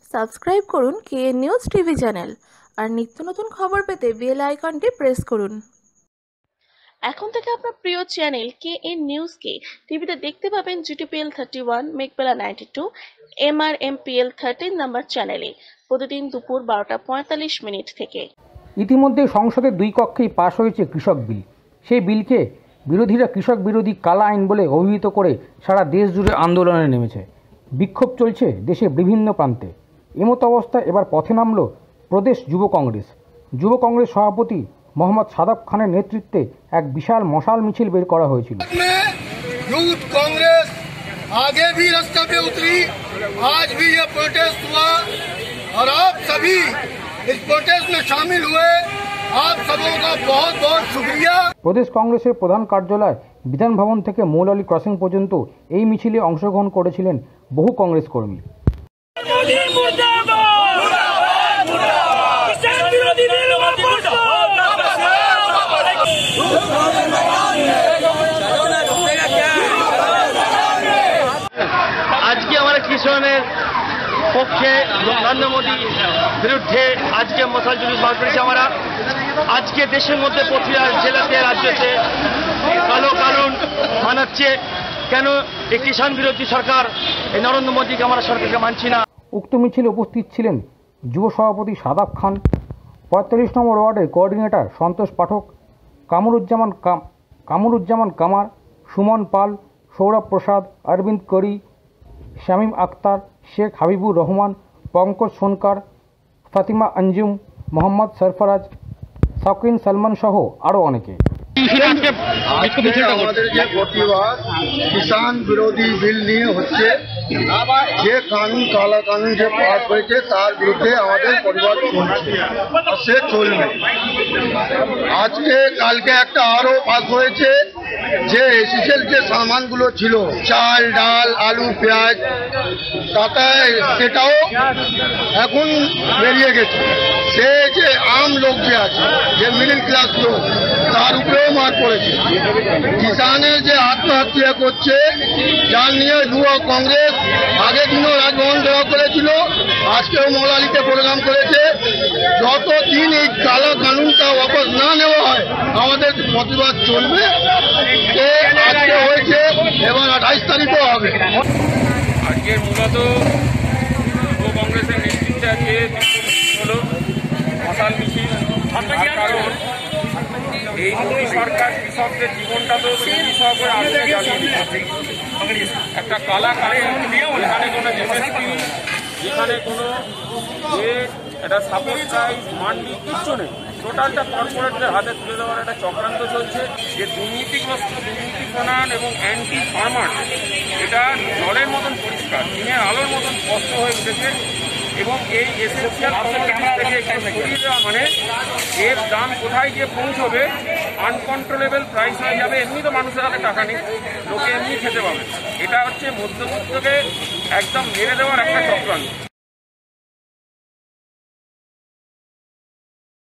Subscribe করুন K N news TV channel আর নিত্য নতুন খবর পেতে বেল আইকনটি প্রেস করুন। এখন থেকে আপনার প্রিয় চ্যানেল কেএন নিউজকে টিভিতে দেখতে পাবেন GTPL 31, মেঘবেলা 92, MRMPL 13 নাম্বার চ্যানেলে প্রতিদিন দুপুর 12:45 থেকে। ইতিমধ্যে সংসদের দুই কক্ষেই পাশ হয়েছে কৃষক বিল। সেই বিলকে বিরোধীরা কৃষক বিরোধী কালা আইন বলে অভিহিত করে সারা দেশ জুড়ে আন্দোলনে নেমেছে। বিক্ষোভ চলছে দেশের বিভিন্ন প্রান্তে। এমতো অবস্থায় এবার পথে নামল প্রদেশ যুব কংগ্রেস। যুব কংগ্রেস সভাপতি মোহাম্মদ সাদাব খানের নেতৃত্বে এক বিশাল মশাল মিছিল বের করা হয়েছিল। यूथ कांग्रेस आगे भी रास्ते पे उतरी, आज भी ये प्रोटेस्ट हुआ और आप सभी इस प्रोटेस्ट में शामिल हुए। आप सबों का बहुत बहुत शुक्रिया। প্রদেশ কংগ্রেসের প্রধান কার্যালয় বিধান ভবন থেকে মৌলালী ক্রসিং পর্যন্ত এই মিছিলে অংশগ্রহণ করেছিলেন বহু কংগ্রেস কর্মী। আজকে আমরা কিষাণের পক্ষে নরেন্দ্র মোদীর বিরুদ্ধে আজকে মশাল জুলুস বার করেছি। আমরা আজকে দেশের মধ্যে প্রতিটা জেলাতে রাজ্যতে কালো কানুন মানাচ্ছে। কেন এই কিষাণ বিরোধী সরকার, এই নরেন্দ্র মোদীকে আমরা সরকারকে মানছি না। উক্ত মিছিলে উপস্থিত ছিলেন যুব সভাপতি সাদাব খান, ৪৫ নম্বর ওয়ার্ডের কোঅর্ডিনেটর সন্তোষ পাঠক, কামরুজ্জামান কামার, সুমন পাল, সৌরভ প্রসাদ, অরবিন্দ করি, শামীম আক্তার, শেখ হাবিবুর রহমান, পঙ্কজ সোনকার, ফাতিমা अंजुम, মোহাম্মদ সরফরাজ, সাকিন সলমান সহ আরও অনেকে। আমাদের যে প্রতিবাদ কিষাণ বিরোধী বিল নিয়ে হচ্ছে, যে কানুন কালা কানুন যে পাস হয়েছে তার বিরুদ্ধে আমাদের প্রতিবাদ চলছে আর সে চলবে। আজকে কালকে একটা আরও পাস হয়েছে যে এসেন্সিয়াল যে সামানগুলো ছিল, চাল ডাল আলু পেঁয়াজ তাতায়, সেটাও এখন বেরিয়ে গেছে। সে যে আম লোক যে আছে, যে মিডিল ক্লাস লোক, তার উপরেও মার পড়েছে। কিষানের যে আত্মহত্যা করছে, যার নিয়ে যুব কংগ্রেস আগের দিনও রাজভবন দেওয়া করেছিল, আজকেও মৌলালিতে প্রোগ্রাম করেছে। যতদিন এই কালো কানুনটা ওয়াপস না নেওয়া হয় আমাদের প্রতিবাদ চলবে। আজকে হয়েছে, এবং 28 তারিখও হবে। আজকে মূলত যুব কংগ্রেসের নেতৃত্বে আজকে হলো মশাল মিছিল। কারণ এই মোদী সরকার কৃষকদের জীবনটা তো কৃষক করে আগুনে জ্বালিয়ে দিচ্ছে। একটা কালা কানুন, যেখানে কোনো জিএসটি, যেখানে কোনো একটা সাপোর্ট প্রাইস মান্ডি কিচ্ছু নেই, টোটালটা কর্পোরেটদের হাতে তুলে দেওয়ার একটা চক্রান্ত চলছে। যে দুর্নীতিগ্রস্ত, দুর্নীতিপনান এবং অ্যান্টি ফার্মার, এটা জলের মতন পরিষ্কার, দিনের আলোর মতন স্পষ্ট হয়ে উঠেছে। এবং এই এসেন্সিয়াল কমোডিটিস থেকে একটু সরিয়ে দেওয়া মানে এর দাম কোথায় গিয়ে পৌঁছবে, আনকন্ট্রোলেবল প্রাইস হয়ে যাবে। এমনি তো মানুষের হাতে টাকা নেই, লোকে এমনি খেতে পাবে। এটা হচ্ছে মধ্যবিত্তকে একদম মেরে দেওয়ার একটা চক্রান্ত।